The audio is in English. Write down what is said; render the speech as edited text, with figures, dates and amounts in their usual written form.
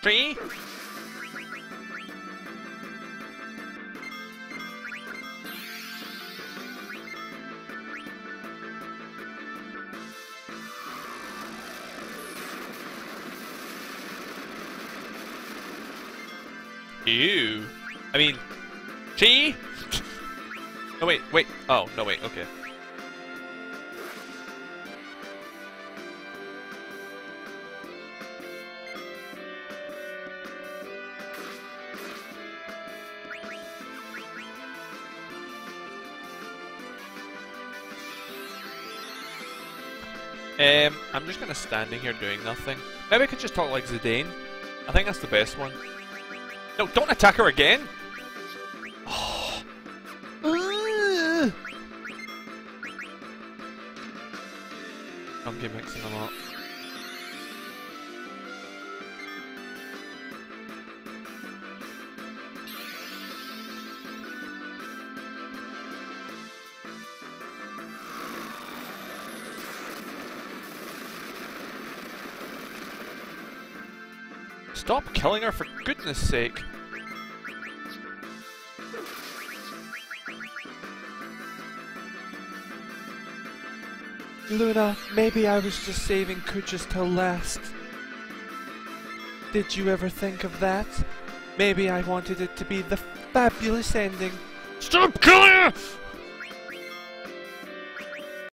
Tree? Ew. I mean, tree? No, wait, wait. Oh, no, wait, okay. I'm just gonna standing here doing nothing. Maybe I could just talk like Zidane. I think that's the best one. No, don't attack her again! Oh. I'm mixing a lot. Stop killing her for goodness sake! Luna, maybe I was just saving Kujas till last. Did you ever think of that? Maybe I wanted it to be the fabulous ending. Stop killing her!